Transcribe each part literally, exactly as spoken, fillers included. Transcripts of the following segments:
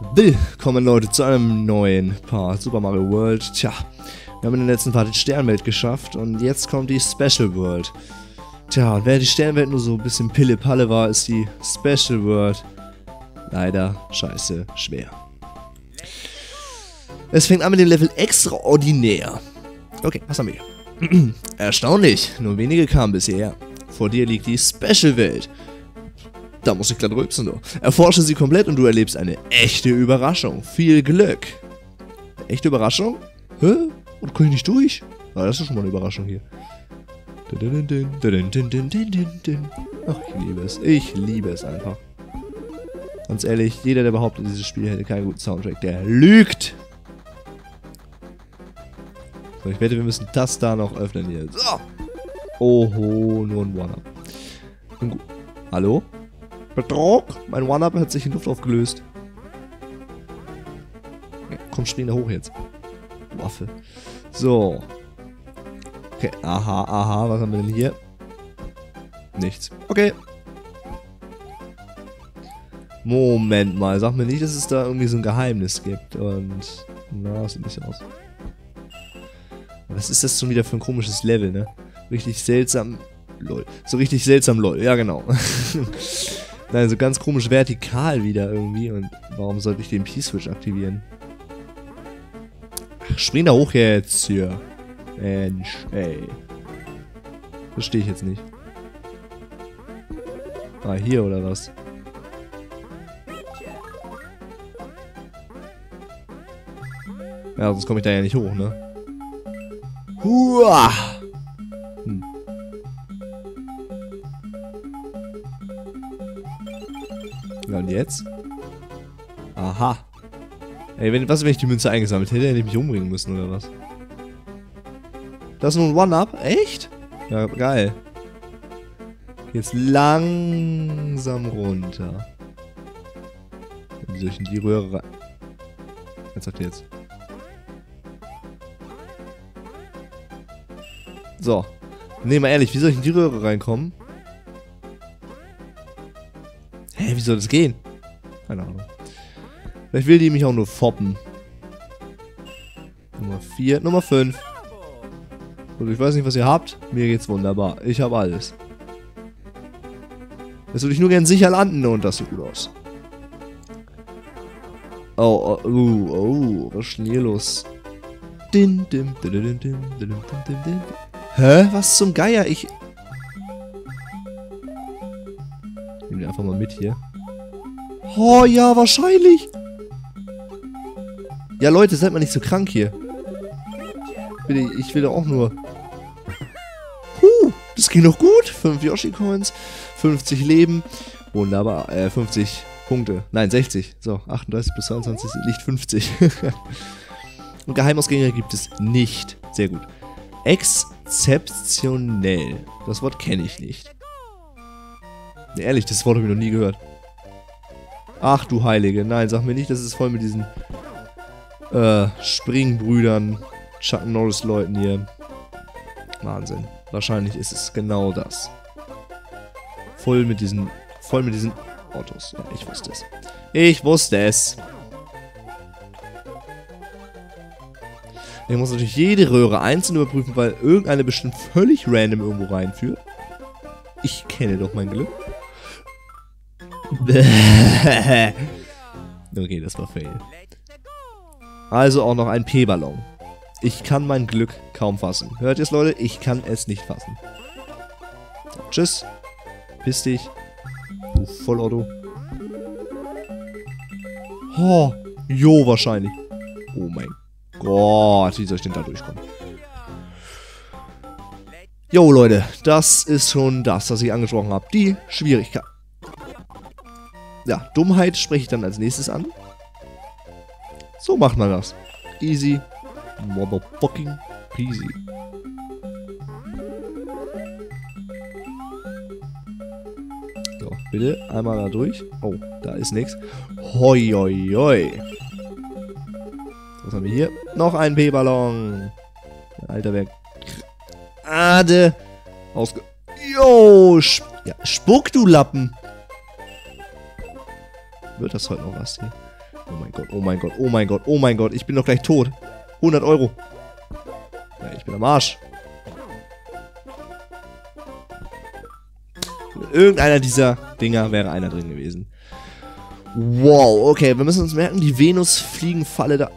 Willkommen Leute zu einem neuen Part Super Mario World. Tja, wir haben in der letzten Part die Sternwelt geschafft und jetzt kommt die Special World. Tja, und während die Sternwelt nur so ein bisschen Pille-Palle war, ist die Special World leider scheiße schwer. Es fängt an mit dem Level extraordinär. Okay, was haben wir hier? Erstaunlich, nur wenige kamen bisher. Vor dir liegt die Special Welt. Da muss ich glatt rülpsen, du. Erforsche sie komplett und du erlebst eine echte Überraschung. Viel Glück. Echte Überraschung? Hä? Und komm ich nicht durch? Ah, das ist schon mal eine Überraschung hier. Ach, ich liebe es. Ich liebe es einfach. Ganz ehrlich, jeder, der behauptet, dieses Spiel hätte keinen guten Soundtrack, der lügt. So, ich wette, wir müssen das da noch öffnen hier. So. Oho, nur ein One-Up. Hallo? Betrug! Mein One-Up hat sich in Luft aufgelöst. Ja, komm, spring da hoch jetzt. Waffe. So. Okay, aha, aha, was haben wir denn hier? Nichts. Okay. Moment mal, sag mir nicht, dass es da irgendwie so ein Geheimnis gibt. Und... na, das sieht nicht so aus. Was ist das schon wieder für ein komisches Level, ne? Richtig seltsam... lol. So richtig seltsam, lol. Ja, genau. Nein, so ganz komisch vertikal wieder irgendwie. Und warum sollte ich den P-Switch aktivieren? Ach, spring da hoch jetzt hier. Mensch, ey. Verstehe ich jetzt nicht. Ah, hier oder was? Ja, sonst komme ich da ja nicht hoch, ne? Huah! Hm. Ja, und jetzt? Aha. Ey, wenn, was, wenn ich die Münze eingesammelt hätte, hätte ich mich umbringen müssen, oder was? Das ist nur ein One-Up? Echt? Ja, geil. Jetzt langsam runter. Wie soll ich in die Röhre rein? Was sagt ihr jetzt? So. Nee, mal ehrlich, wie soll ich in die Röhre reinkommen? Hä, wie soll das gehen? Keine Ahnung. Vielleicht will die mich auch nur foppen. Nummer vier, Nummer fünf. Und ich weiß nicht, was ihr habt. Mir geht's wunderbar. Ich habe alles. Jetzt würde ich nur gern sicher landen und das sieht gut aus. Oh, oh, oh, oh, was ist denn hier los? Din, dim, dim, dim, dim, dim, dim, dim, dim. Hä? Was zum Geier? Ich... Nehmen wir einfach mal mit hier. Oh ja, wahrscheinlich. Ja, Leute, seid mal nicht so krank hier. Bitte, ich will doch auch nur... Huh, das ging doch gut. fünf Yoshi-Coins, fünfzig Leben. Wunderbar. Äh, fünfzig Punkte. Nein, sechzig. So, achtunddreißig plus zweiundzwanzig liegt fünfzig. Und Geheimausgänge gibt es nicht. Sehr gut. Exzeptionell. Das Wort kenne ich nicht. Nee, ehrlich, das Wort habe ich noch nie gehört. Ach du Heilige. Nein, sag mir nicht, das ist voll mit diesen äh, Springbrüdern, Chuck Norris Leuten hier. Wahnsinn. Wahrscheinlich ist es genau das. Voll mit diesen, voll mit diesen Autos. Ja, ich wusste es. Ich wusste es. Ich muss natürlich jede Röhre einzeln überprüfen, weil irgendeine bestimmt völlig random irgendwo reinführt. Ich kenne doch mein Glück. Okay, das war fail. Also auch noch ein P-Ballon. Ich kann mein Glück kaum fassen. Hört ihr es, Leute? Ich kann es nicht fassen. So, tschüss. Piss dich. Du Vollauto. Oh, jo, wahrscheinlich. Oh mein Gott, wie soll ich denn da durchkommen? Jo, Leute, das ist schon das, was ich angesprochen habe. Die Schwierigkeit. Ja, Dummheit spreche ich dann als nächstes an. So macht man das. Easy. Motherfucking peasy. So, bitte einmal da durch. Oh, da ist nichts. Hoi, hoi, hoi. Was haben wir hier? Noch ein P-Ballon. Alter, wer... Ade. Ausge... Jo, sp ja, spuck, du Lappen. Wird das heute noch was hier? Oh mein Gott, oh mein Gott, oh mein Gott, oh mein Gott. Ich bin doch gleich tot. hundert Euro. Ja, ich bin am Arsch. Irgendeiner dieser Dinger wäre einer drin gewesen. Wow, okay, wir müssen uns merken, die Venus-Fliegenfalle da...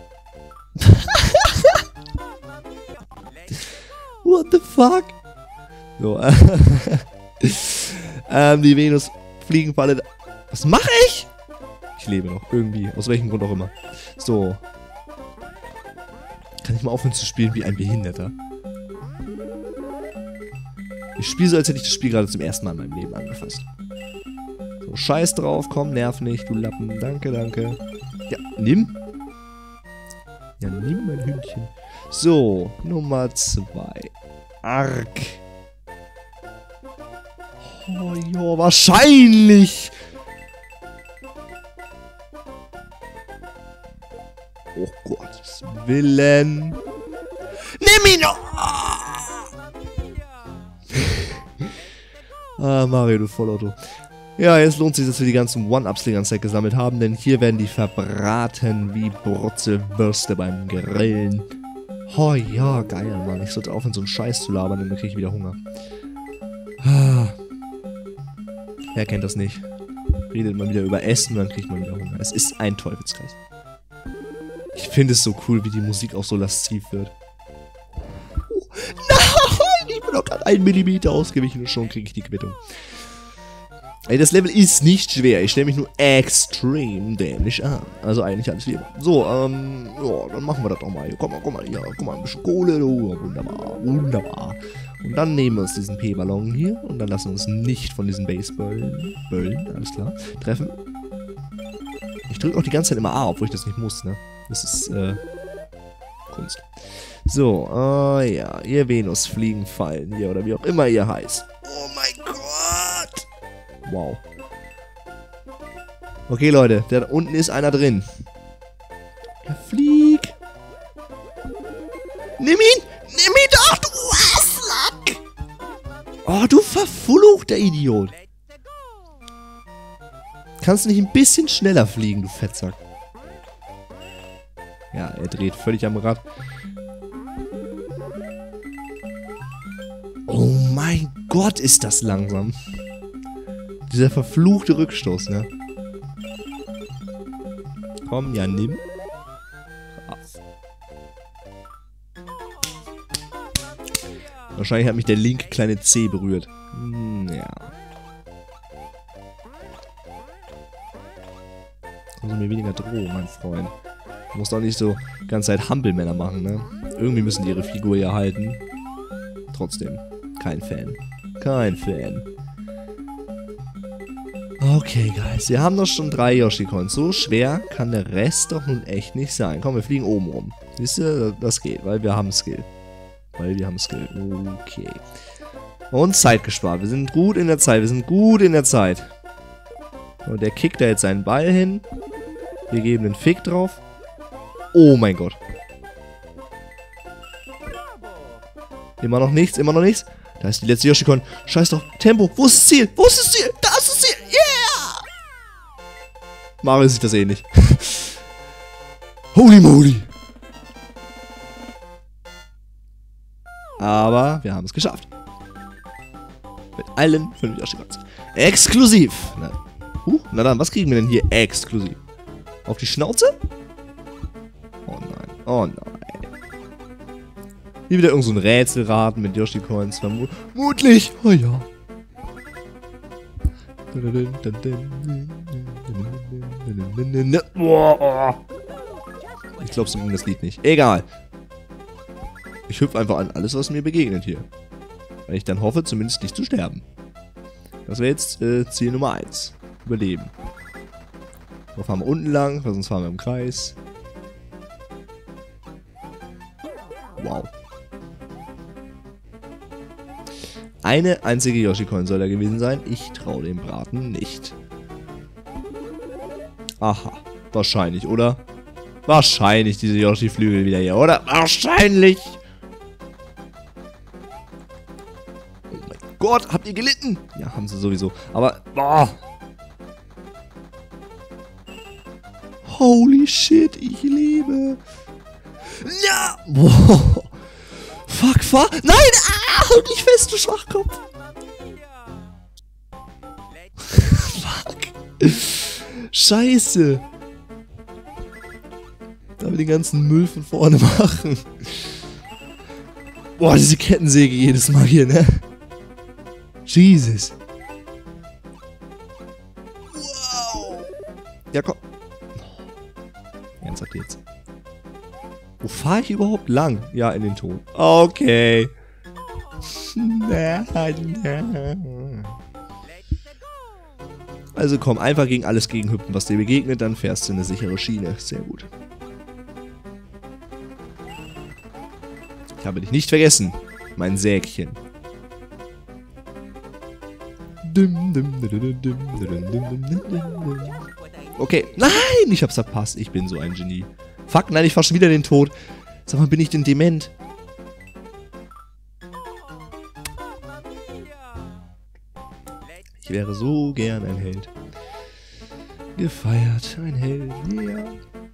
What the fuck? So, äh, ähm, die Venus-Fliegenfalle da... Was mache ich? Ich lebe noch, irgendwie, aus welchem Grund auch immer. So. Kann ich mal aufhören zu spielen wie ein Behinderter? Ich spiele so, als hätte ich das Spiel gerade zum ersten Mal in meinem Leben angefasst. So, scheiß drauf, komm, nerv nicht, du Lappen. Danke, danke. Ja, nimm. Ja, nimm mein Hündchen. So, Nummer zwei. Arg. Oh ja, wahrscheinlich. Oh Gottes Willen. Nimm ihn noch. Ah, Mario, du Vollauto. Ja, jetzt lohnt sich, dass wir die ganzen One-Ups die ganze Zeit gesammelt haben, denn hier werden die verbraten wie Brutzelwürste beim Grillen. Oh ja, geil, Mann. Ich sollte aufhören, so einen Scheiß zu labern, denn dann kriege ich wieder Hunger. Ah. Wer kennt das nicht? Redet man wieder über Essen, dann kriegt man wieder Hunger. Es ist ein Teufelskreis. Ich finde es so cool, wie die Musik auch so lasziv wird. Oh, nein! Ich bin doch gerade einen Millimeter ausgewichen und schon kriege ich die Quittung. Ey, das Level ist nicht schwer. Ich stelle mich nur extrem dämlich an. Also eigentlich alles wie immer. So, ähm, ja, dann machen wir das doch mal. Komm mal, komm mal, hier, guck mal, ein bisschen Kohle. Oh, wunderbar, wunderbar. Und dann nehmen wir uns diesen P-Ballon hier und dann lassen wir uns nicht von diesen Baseballen, Böllen, alles klar, treffen. Ich drücke auch die ganze Zeit immer A, obwohl ich das nicht muss, ne? Das ist, äh, Kunst. So, äh, ja, ihr Venus-Fliegenfallen hier, oder wie auch immer ihr heißt. Oh mein Gott! Wow. Okay, Leute, da unten ist einer drin. Ja, flieg! Nimm ihn! Nimm ihn doch, du Asslack! Oh, du verfluchter Idiot! Kannst du nicht ein bisschen schneller fliegen, du Fettsack? Ja, er dreht völlig am Rad. Oh mein Gott, ist das langsam. Dieser verfluchte Rückstoß, ne? Komm, ja, nimm. Krass. Wahrscheinlich hat mich der linke kleine C berührt. Hm, ja. Also mir weniger drohen, mein Freund. Du musst doch nicht so die ganze Zeit Hampelmänner machen, ne? Irgendwie müssen die ihre Figur ja halten. Trotzdem, kein Fan. Kein Fan. Okay, Guys, wir haben doch schon drei Yoshi-Coins. So schwer kann der Rest doch nun echt nicht sein. Komm, wir fliegen oben rum. Siehst du, das geht, weil wir haben Skill. Weil wir haben Skill. Okay. Und Zeit gespart. Wir sind gut in der Zeit. Wir sind gut in der Zeit. Und der kickt da jetzt seinen Ball hin. Wir geben den Fick drauf. Oh mein Gott. Immer noch nichts, immer noch nichts. Da ist die letzte Yoshi-Coin. Scheiß doch. Tempo. Wo ist das Ziel? Wo ist das Ziel? Da ist das Ziel. Yeah! Mario sieht das ähnlich. Holy moly. Aber wir haben es geschafft. Mit allen fünf Yoshi-Coins. Exklusiv. Na, uh, na dann, was kriegen wir denn hier exklusiv? Auf die Schnauze? Oh nein. Oh nein. Hier wieder irgend so ein Rätselraten mit Yoshi-Coins. Vermutlich. Oh ja. Ich glaube, so ging das Lied nicht. Egal. Ich hüpfe einfach an alles, was mir begegnet hier. Weil ich dann hoffe, zumindest nicht zu sterben. Das wäre jetzt äh, Ziel Nummer eins. Überleben. Wir fahren wir unten lang, weil sonst fahren wir im Kreis. Wow. Eine einzige Yoshi-Coin soll da gewesen sein. Ich traue dem Braten nicht. Aha. Wahrscheinlich, oder? Wahrscheinlich diese Yoshi-Flügel wieder hier, oder? Wahrscheinlich! Oh mein Gott, habt ihr gelitten? Ja, haben sie sowieso. Aber, boah. Holy shit, ich lebe. Ja! Boah. Fuck, fahr. Nein! Ah! Halt dich fest, du Schwachkopf. Fuck. Scheiße. Da wir den ganzen Müll von vorne machen. Boah, diese Kettensäge jedes Mal hier, ne? Jesus. Wow. Ja, komm. Ernsthaft jetzt. Wo fahre ich überhaupt lang? Ja, in den Ton. Okay. Also komm, einfach gegen alles gegenhüpfen, was dir begegnet, dann fährst du eine sichere Schiene. Sehr gut. Ich habe dich nicht vergessen, mein Sägchen. Okay, nein, ich hab's verpasst. Ich bin so ein Genie. Fuck, nein, ich fahr schon wieder den Tod. Sag mal, bin ich denn dement? Ich wäre so gern ein Held. Gefeiert, ein Held, ja. Yeah.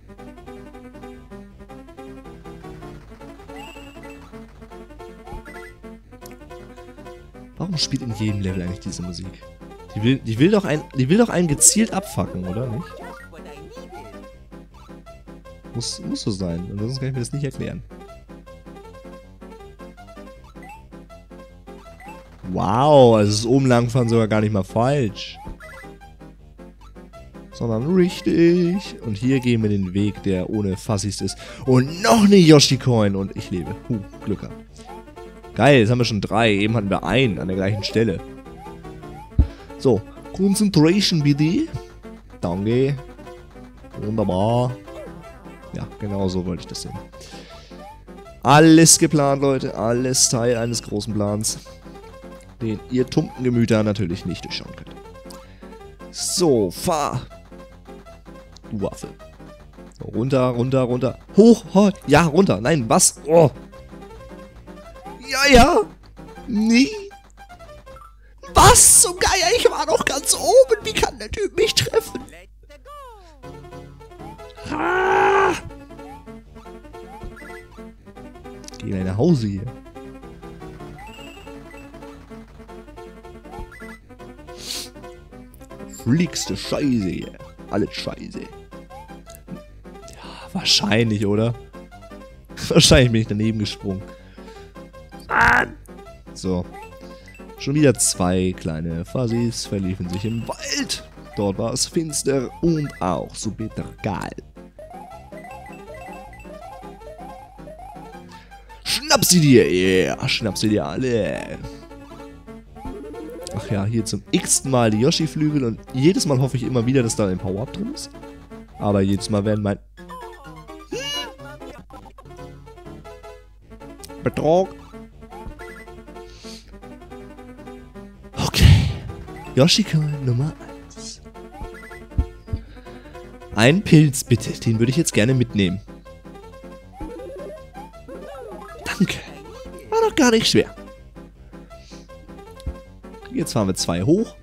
Warum spielt in jedem Level eigentlich diese Musik? Die will, die will doch ein, die will doch einen gezielt abfacken, oder nicht? Muss, muss so sein, ansonsten kann ich mir das nicht erklären. Wow, also das oben langfahren sogar gar nicht mal falsch. Sondern richtig. Und hier gehen wir den Weg, der ohne Fassis ist. Und noch eine Yoshi-Coin und ich lebe. Huh, Glück gehabt. Geil, jetzt haben wir schon drei. Eben hatten wir einen an der gleichen Stelle. So, Concentration bitte. Danke. Wunderbar. Ja, genau so wollte ich das sehen. Alles geplant, Leute. Alles Teil eines großen Plans, den ihr tumpen Gemüter natürlich nicht durchschauen könnt. So, fahr. Du Waffe. So, runter, runter, runter. Hoch, hoch. Ja, runter. Nein, was? Oh. Ja, ja. Nie. Was zum Geier? Ich war noch ganz oben. Wie kann der Typ mich treffen? Ah. Geh gleich nach Hause hier. Fliegste Scheiße hier. Alles Scheiße. Ja, wahrscheinlich, oder? Wahrscheinlich bin ich daneben gesprungen. Ah. So. Schon wieder zwei kleine Fuzzies verliefen sich im Wald. Dort war es finster und auch so bittergeil. Schnapp sie dir! Yeah, schnapp sie dir alle! Ach ja, hier zum x-ten Mal die Yoshi-Flügel und jedes Mal hoffe ich immer wieder, dass da ein Power-Up drin ist. Aber jedes Mal werden mein... Betrug! Okay. Yoshi-Coin Nummer eins. Ein Pilz bitte, den würde ich jetzt gerne mitnehmen. Danke. War doch gar nicht schwer. Jetzt fahren wir zwei hoch.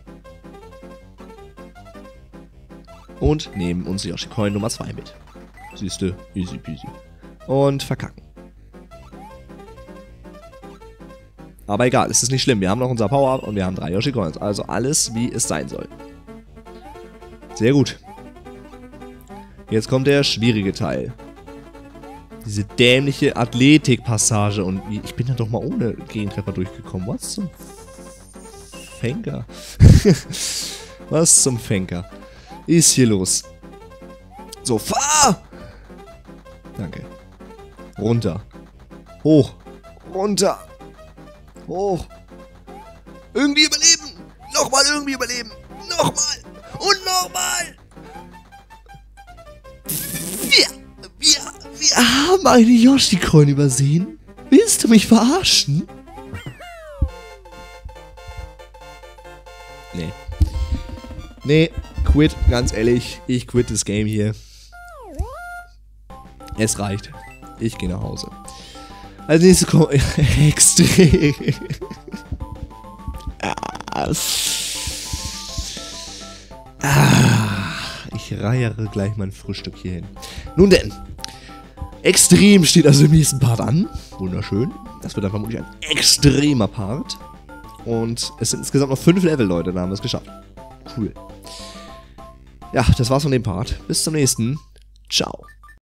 Und nehmen uns Yoshi-Coin Nummer zwei mit. Siehste, easy peasy. Und verkacken. Aber egal, es ist nicht schlimm. Wir haben noch unser Power-Up und wir haben drei Yoshi-Coins. Also alles, wie es sein soll. Sehr gut. Jetzt kommt der schwierige Teil. Diese dämliche Athletik-Passage. Und ich bin da doch mal ohne Gegentreffer durchgekommen. Was zum Fenker? Was zum Fenker? Ist hier los? So, fahr! Danke. Runter. Hoch. Runter. Hoch. Irgendwie überleben. Nochmal irgendwie überleben. Nochmal. Und nochmal. Wir, wir, wir haben eine Yoshi-Coin übersehen. Willst du mich verarschen? Nee. Nee, quit, ganz ehrlich. Ich quit das Game hier. Es reicht. Ich gehe nach Hause. Als nächstes kommt... Extrem. ah. Ah. Ich Ich reiere gleich mein Frühstück hier hin. Nun denn. Extrem steht also im nächsten Part an. Wunderschön. Das wird dann vermutlich ein extremer Part. Und es sind insgesamt noch fünf Level, Leute. Da haben wir es geschafft. Cool. Ja, das war's von dem Part. Bis zum nächsten. Ciao.